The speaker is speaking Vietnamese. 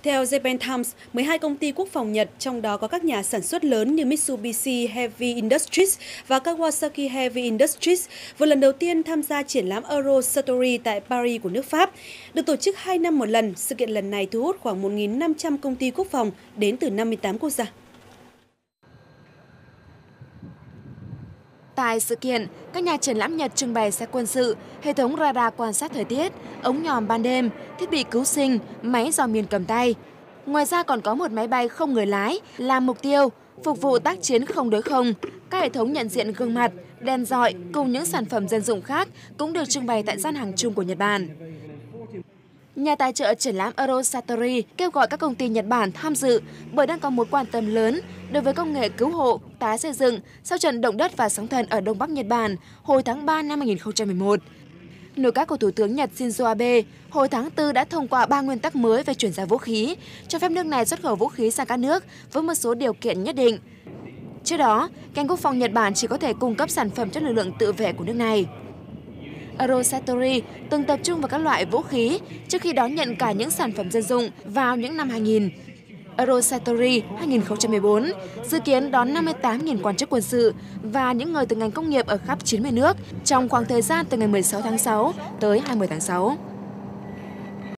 Theo Japan Times, 12 công ty quốc phòng Nhật, trong đó có các nhà sản xuất lớn như Mitsubishi Heavy Industries và Kawasaki Heavy Industries, vừa lần đầu tiên tham gia triển lãm Euro Satori tại Paris của nước Pháp. Được tổ chức 2 năm một lần, sự kiện lần này thu hút khoảng 1.500 công ty quốc phòng đến từ 58 quốc gia. Tại sự kiện, các nhà triển lãm Nhật trưng bày xe quân sự, hệ thống radar quan sát thời tiết, ống nhòm ban đêm, thiết bị cứu sinh, máy dò miền cầm tay. Ngoài ra còn có một máy bay không người lái làm mục tiêu, phục vụ tác chiến không đối không. Các hệ thống nhận diện gương mặt, đèn dọi cùng những sản phẩm dân dụng khác cũng được trưng bày tại gian hàng chung của Nhật Bản. Nhà tài trợ triển lãm Euro Satori kêu gọi các công ty Nhật Bản tham dự bởi đang có mối quan tâm lớn đối với công nghệ cứu hộ, tái xây dựng sau trận động đất và sóng thần ở Đông Bắc Nhật Bản hồi tháng 3 năm 2011. Nội các của Thủ tướng Nhật Shinzo Abe hồi tháng 4 đã thông qua 3 nguyên tắc mới về chuyển giao vũ khí, cho phép nước này xuất khẩu vũ khí sang các nước với một số điều kiện nhất định. Trước đó, ngành quốc phòng Nhật Bản chỉ có thể cung cấp sản phẩm cho lực lượng tự vệ của nước này. Euro Satori từng tập trung vào các loại vũ khí trước khi đón nhận cả những sản phẩm dân dụng vào những năm 2000. Euro Satori 2014 dự kiến đón 58.000 quan chức quân sự và những người từ ngành công nghiệp ở khắp 90 nước trong khoảng thời gian từ ngày 16 tháng 6 tới 20 tháng 6.